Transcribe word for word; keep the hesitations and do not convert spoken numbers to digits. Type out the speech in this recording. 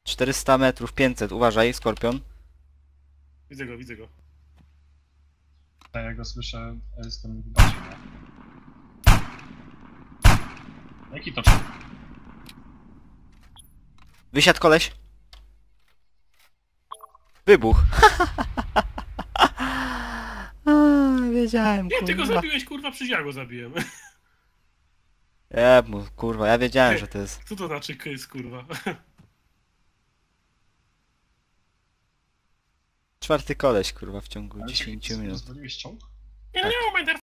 czterysta metrów, pięćset, uważaj, Skorpion. Widzę go, widzę go. A ja go słyszę, ja jestem w bazie. Jaki to czołg? Wysiadł koleś. Wybuch. A, wiedziałem, Nie, ty go kurwa. zabiłeś, kurwa, przecież ja go zabiłem. Ja, mu- kurwa, ja wiedziałem, że to jest... Co to znaczy kys, kurwa? Czwarty koleś, kurwa, w ciągu Ale dziesięciu minut. rozwaliłeś czołg? Nie, no nie mam